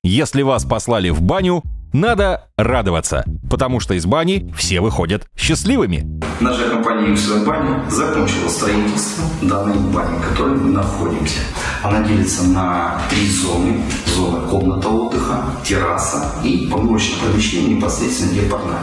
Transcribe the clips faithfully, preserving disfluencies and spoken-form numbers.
Если вас послали в баню, надо радоваться, потому что из бани все выходят счастливыми. Наша компания «Юксер Баня» закончила строительство данной бани, в которой мы находимся. Она делится на три зоны. Зона комната отдыха, терраса и помывочное помещение непосредственно где парная.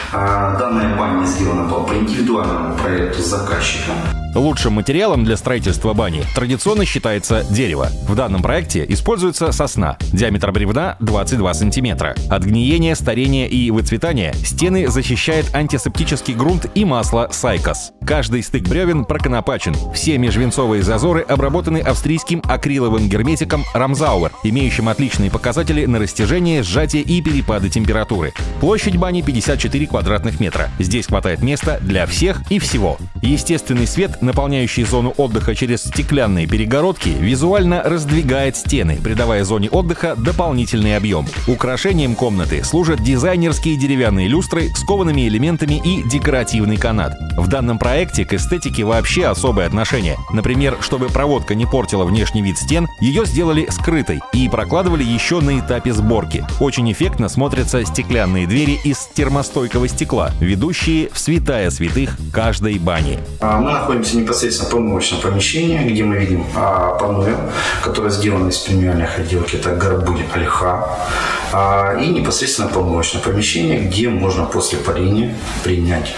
А данная баня сделана была по индивидуальному проекту заказчика. Лучшим материалом для строительства бани традиционно считается дерево. В данном проекте используется сосна. Диаметр бревна двадцать два сантиметра. От гниения, старения и выцветания стены защищает антисептический грунт и масло Сайкос. Каждый стык бревен проконопачен. Все межвенцовые зазоры обработаны австрийским акриловым герметиком Рамзауэр, имеющим отличные показатели на растяжение, сжатие и перепады температуры. Площадь бани пятьдесят четыре квадратных метра. Здесь хватает места для всех и всего. Естественный свет, наполняющий зону отдыха через стеклянные перегородки, визуально раздвигает стены, придавая зоне отдыха дополнительный объем. Украшением комнаты служат дизайнерские деревянные люстры с коваными элементами и декоративный канат. В данном проекте к эстетике вообще особое отношение. Например, чтобы проводка не портила внешний вид стен, ее сделали скрытой и прокладывали еще на этапе сборки. Очень эффектно смотрятся стеклянные двери из термостойкого стекла, ведущие в святая святых каждой бани. Мы находимся непосредственно в помывочном помещении, где мы видим а, парную, которая сделана из премиальных отделки, это горбыль ольха, а, и непосредственно помывочное помещение, где можно после парения принять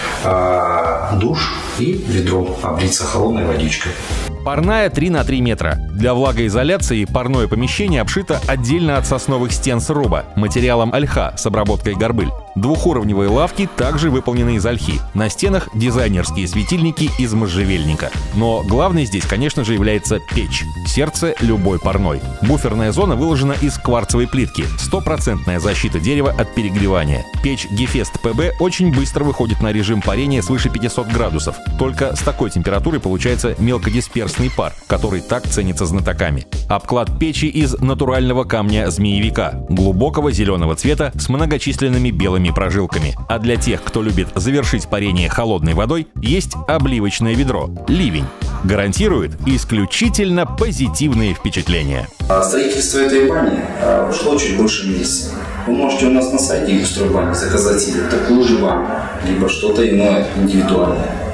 а, душ и ведром облиться холодной водичкой. Парная три на три метра. Для влагоизоляции парное помещение обшито отдельно от сосновых стен сруба материалом ольха с обработкой горбыль. Двухуровневые лавки также выполнены из ольхи. На стенах дизайнерские светильники из можжевельника. Но главной здесь, конечно же, является печь. Сердце любой парной. Буферная зона выложена из кварцевой плитки. Стопроцентная защита дерева от перегревания. Печь Гефест ПБ очень быстро выходит на режим парения свыше пятисот градусов. Только с такой температурой получается мелкодисперсный пар, который так ценится знатоками. Обклад печи из натурального камня змеевика, глубокого зеленого цвета с многочисленными белыми прожилками. А для тех, кто любит завершить парение холодной водой, есть обливочное ведро «Ливень». Гарантирует исключительно позитивные впечатления. Строительство этой бани прошло чуть больше месяца. Вы можете у нас на сайте «Юксер Баня» заказать себе такую же баню, либо что-то иное индивидуальное.